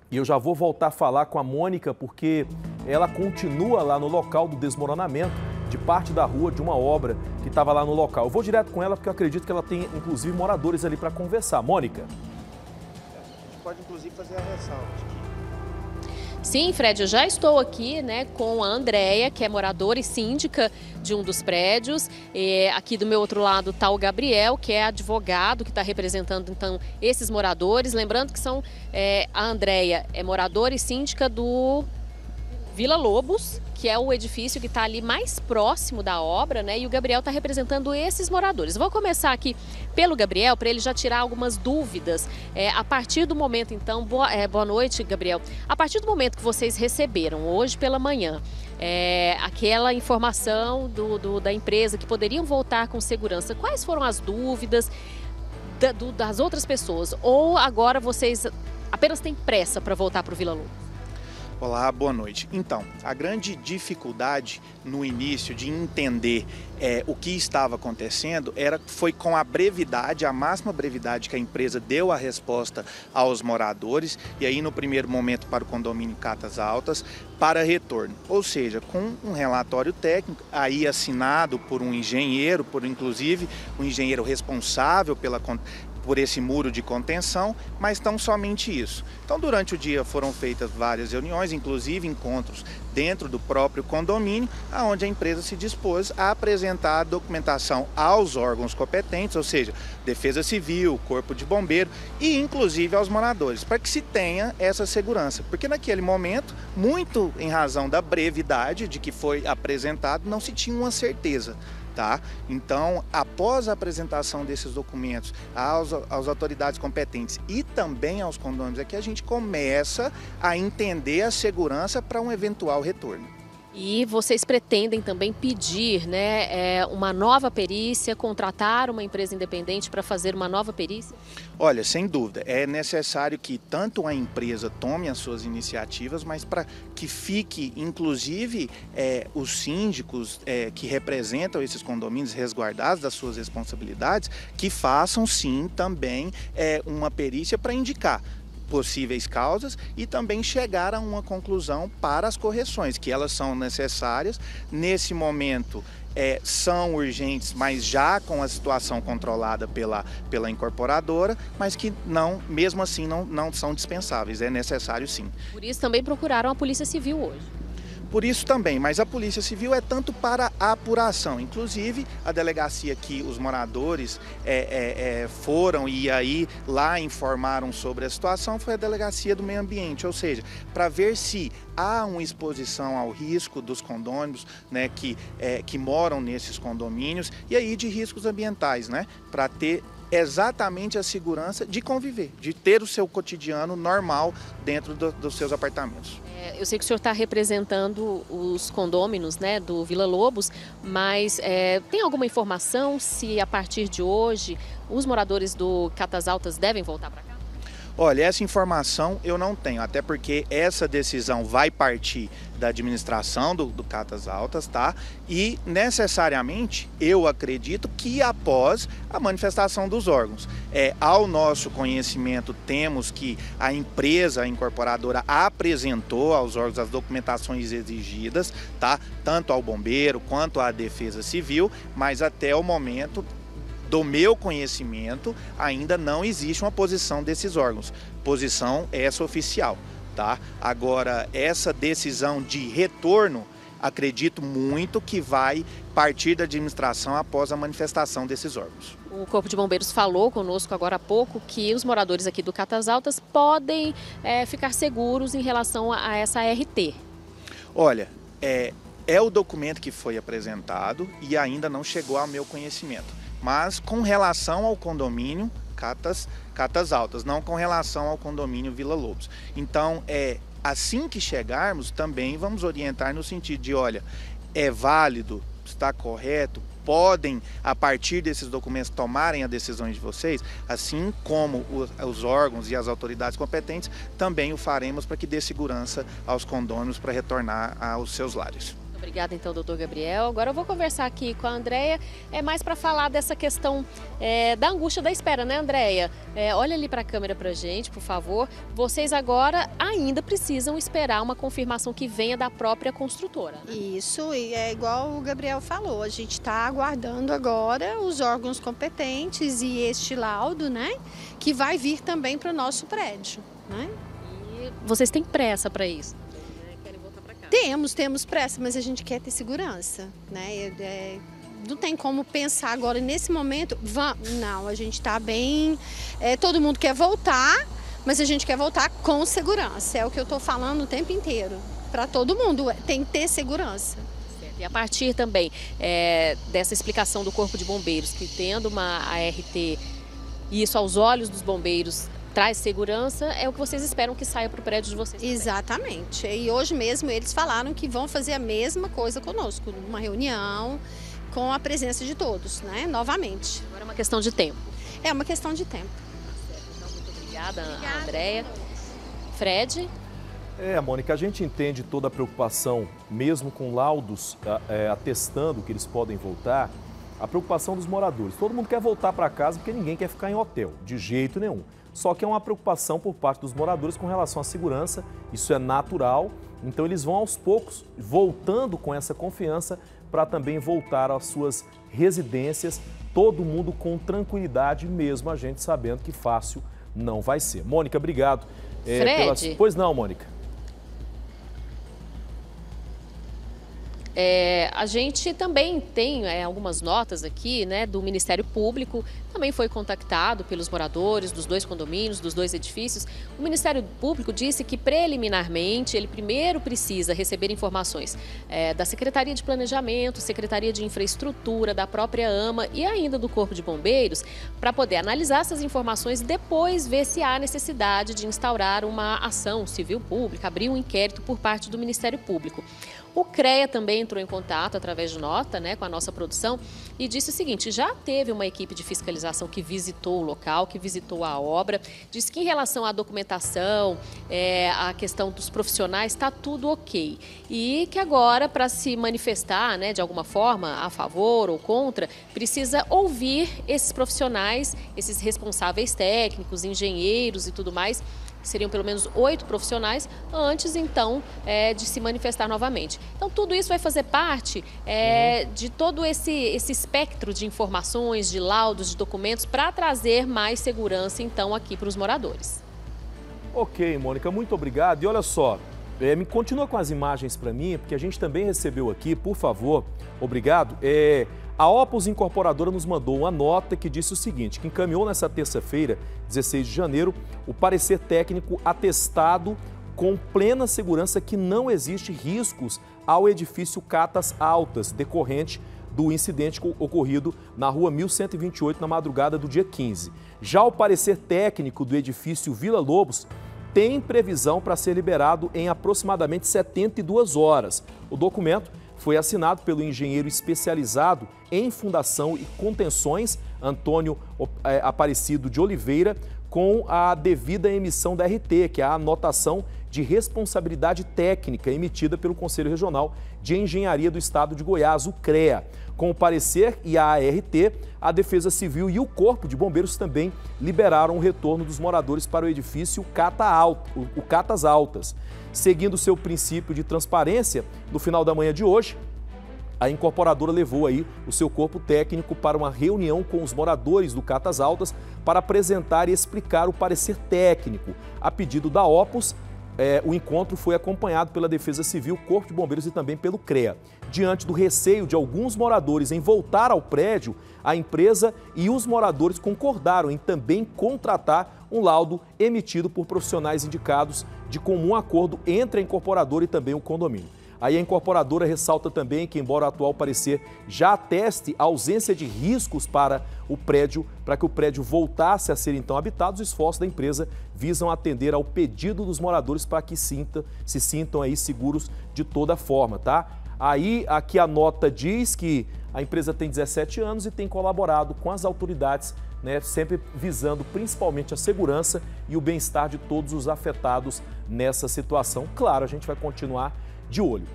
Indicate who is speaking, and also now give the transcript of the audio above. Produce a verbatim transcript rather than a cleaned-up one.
Speaker 1: E eu já vou voltar a falar com a Mônica, porque ela continua lá no local do desmoronamento de parte da rua de uma obra que estava lá no local. Eu vou direto com ela, porque eu acredito que ela tem, inclusive, moradores ali para conversar. Mônica.
Speaker 2: A gente pode, inclusive, fazer a ressalva.
Speaker 3: Sim, Fred, eu já estou aqui, né, com a Andréia, que é moradora e síndica de um dos prédios. E aqui do meu outro lado está o Gabriel, que é advogado, que está representando, então, esses moradores. Lembrando que são, é, a Andréia é moradora e síndica do Vila Lobos, que é o edifício que está ali mais próximo da obra, né? E o Gabriel está representando esses moradores. Vou começar aqui pelo Gabriel, para ele já tirar algumas dúvidas. É, a partir do momento, então, boa, é, boa noite, Gabriel. A partir do momento que vocês receberam, hoje pela manhã, é, aquela informação do, do, da empresa que poderiam voltar com segurança, quais foram as dúvidas da, do, das outras pessoas? Ou agora vocês apenas têm pressa para voltar para o Vila Lobos?
Speaker 2: Olá, boa noite. Então, a grande dificuldade no início de entender é, o que estava acontecendo era, foi com a brevidade, a máxima brevidade que a empresa deu a resposta aos moradores, e aí no primeiro momento para o condomínio Catas Altas, para retorno. Ou seja, com um relatório técnico, aí assinado por um engenheiro, por inclusive um engenheiro responsável pela por esse muro de contenção, mas tão somente isso. Então, durante o dia foram feitas várias reuniões, inclusive encontros dentro do próprio condomínio, onde a empresa se dispôs a apresentar a documentação aos órgãos competentes, ou seja, Defesa Civil, Corpo de Bombeiro e inclusive aos moradores, para que se tenha essa segurança. Porque naquele momento, muito em razão da brevidade de que foi apresentado, não se tinha uma certeza. Tá? Então, após a apresentação desses documentos aos, às autoridades competentes e também aos condôminos, é que a gente começa a entender a segurança para um eventual retorno.
Speaker 3: E vocês pretendem também pedir, né, é, uma nova perícia, contratar uma empresa independente para fazer uma nova perícia?
Speaker 2: Olha, sem dúvida, é necessário que tanto a empresa tome as suas iniciativas, mas para que fique, inclusive, é, os síndicos é, que representam esses condomínios resguardados das suas responsabilidades, que façam sim também é, uma perícia para indicar possíveis causas e também chegar a uma conclusão para as correções, que elas são necessárias. Nesse momento é, são urgentes, mas já com a situação controlada pela, pela incorporadora, mas que não, mesmo assim não, não são dispensáveis, é necessário sim.
Speaker 3: Por isso também procuraram a Polícia Civil hoje.
Speaker 2: Por isso também, mas a Polícia Civil é tanto para a apuração, inclusive a delegacia que os moradores é, é, é, foram e aí lá informaram sobre a situação foi a Delegacia do Meio Ambiente, ou seja, para ver se há uma exposição ao risco dos condôminos, né, que, é, que moram nesses condomínios e aí de riscos ambientais, né, para ter exatamente a segurança de conviver, de ter o seu cotidiano normal dentro do, dos seus apartamentos.
Speaker 3: É, eu sei que o senhor está representando os condôminos, né, do Vila Lobos, mas é, tem alguma informação se a partir de hoje os moradores do Catas Altas devem voltar para cá?
Speaker 2: Olha, essa informação eu não tenho, até porque essa decisão vai partir da administração do, do Catas Altas, tá? E necessariamente eu acredito que após a manifestação dos órgãos. É, ao nosso conhecimento, temos que a empresa, a incorporadora, apresentou aos órgãos as documentações exigidas, tá? Tanto ao bombeiro quanto à Defesa Civil, mas até o momento do meu conhecimento, ainda não existe uma posição desses órgãos. Posição essa oficial, tá? Agora, essa decisão de retorno, acredito muito que vai partir da administração após a manifestação desses órgãos.
Speaker 3: O Corpo de Bombeiros falou conosco agora há pouco que os moradores aqui do Catas Altas podem é, ficar seguros em relação a essa R T.
Speaker 2: Olha, é, é o documento que foi apresentado e ainda não chegou ao meu conhecimento. Mas com relação ao condomínio Catas, Catas Altas, não com relação ao condomínio Vila Lobos. Então, é, assim que chegarmos, também vamos orientar no sentido de, olha, é válido, está correto, podem, a partir desses documentos, tomarem as decisões de vocês, assim como os, os órgãos e as autoridades competentes, também o faremos para que dê segurança aos condôminos para retornar aos seus lares.
Speaker 3: Obrigada, então, doutor Gabriel. Agora eu vou conversar aqui com a Andréia, é mais para falar dessa questão é, da angústia da espera, né, Andréia? É, olha ali para a câmera para a gente, por favor. Vocês agora ainda precisam esperar uma confirmação que venha da própria construtora, né?
Speaker 4: Isso, e é igual o Gabriel falou, a gente está aguardando agora os órgãos competentes e este laudo, né, que vai vir também para o nosso prédio, né?
Speaker 3: E vocês têm pressa para isso?
Speaker 4: Temos, temos pressa, mas a gente quer ter segurança, né? É, é, não tem como pensar agora, nesse momento, vamos, não, a gente está bem, é, todo mundo quer voltar, mas a gente quer voltar com segurança, é o que eu estou falando o tempo inteiro, para todo mundo, tem que ter segurança.
Speaker 3: E a partir também é, dessa explicação do Corpo de Bombeiros, que tendo uma A R T, e isso aos olhos dos bombeiros, traz segurança, é o que vocês esperam que saia para o prédio de vocês também.
Speaker 4: Exatamente. E hoje mesmo eles falaram que vão fazer a mesma coisa conosco, uma reunião com a presença de todos, né? Novamente.
Speaker 3: Agora é uma questão de tempo.
Speaker 4: É uma questão de tempo.
Speaker 3: Então, muito obrigada, obrigada. Andréia. Fred?
Speaker 1: É, Mônica, a gente entende toda a preocupação, mesmo com laudos é, atestando que eles podem voltar, a preocupação dos moradores. Todo mundo quer voltar para casa porque ninguém quer ficar em hotel, de jeito nenhum. Só que é uma preocupação por parte dos moradores com relação à segurança, isso é natural, então eles vão aos poucos voltando com essa confiança para também voltar às suas residências, todo mundo com tranquilidade, mesmo a gente sabendo que fácil não vai ser. Mônica, obrigado.
Speaker 3: É, Fred? Pelas...
Speaker 1: Pois não, Mônica.
Speaker 3: É, a gente também tem é, algumas notas aqui, né, do Ministério Público, também foi contactado pelos moradores dos dois condomínios, dos dois edifícios. O Ministério Público disse que preliminarmente ele primeiro precisa receber informações é, da Secretaria de Planejamento, Secretaria de Infraestrutura, da própria AMA e ainda do Corpo de Bombeiros, para poder analisar essas informações e depois ver se há necessidade de instaurar uma ação civil pública, abrir um inquérito por parte do Ministério Público. O CREA também entrou em contato através de nota, né, com a nossa produção e disse o seguinte, já teve uma equipe de fiscalização que visitou o local, que visitou a obra, disse que em relação à documentação, é, a questão dos profissionais, está tudo ok. E que agora, para se manifestar, né, de alguma forma, a favor ou contra, precisa ouvir esses profissionais, esses responsáveis técnicos, engenheiros e tudo mais, seriam pelo menos oito profissionais, antes, então, é, de se manifestar novamente. Então, tudo isso vai fazer parte é, uhum. de todo esse, esse espectro de informações, de laudos, de documentos, para trazer mais segurança, então, aqui para os moradores.
Speaker 1: Ok, Mônica, muito obrigado. E olha só, é, me continua com as imagens para mim, porque a gente também recebeu aqui, por favor, obrigado, é... A Opus Incorporadora nos mandou uma nota que disse o seguinte, que encaminhou nessa terça-feira, dezesseis de janeiro, o parecer técnico atestado com plena segurança que não existe riscos ao edifício Catas Altas, decorrente do incidente ocorrido na rua mil cento e vinte e oito, na madrugada do dia quinze. Já o parecer técnico do edifício Vila Lobos tem previsão para ser liberado em aproximadamente setenta e duas horas. O documento foi assinado pelo engenheiro especializado em fundação e contenções, Antônio Aparecido de Oliveira, com a devida emissão da R T, que é a anotação de responsabilidade técnica emitida pelo Conselho Regional de Engenharia do Estado de Goiás, o CREA. Com o parecer e a A R T, a Defesa Civil e o Corpo de Bombeiros também liberaram o retorno dos moradores para o edifício Cata Alto, o Catas Altas. Seguindo seu princípio de transparência, no final da manhã de hoje, a incorporadora levou aí o seu corpo técnico para uma reunião com os moradores do Catas Altas para apresentar e explicar o parecer técnico. A pedido da Opus, é, o encontro foi acompanhado pela Defesa Civil, Corpo de Bombeiros e também pelo CREA. Diante do receio de alguns moradores em voltar ao prédio, a empresa e os moradores concordaram em também contratar um laudo emitido por profissionais indicados de comum acordo entre a incorporadora e também o condomínio. Aí a incorporadora ressalta também que, embora o atual parecer já ateste a ausência de riscos para o prédio, para que o prédio voltasse a ser então habitado, os esforços da empresa visam atender ao pedido dos moradores para que sinta, se sintam aí seguros de toda forma, tá? Aí aqui a nota diz que a empresa tem dezessete anos e tem colaborado com as autoridades, né, sempre visando principalmente a segurança e o bem-estar de todos os afetados nessa situação. Claro, a gente vai continuar de olho.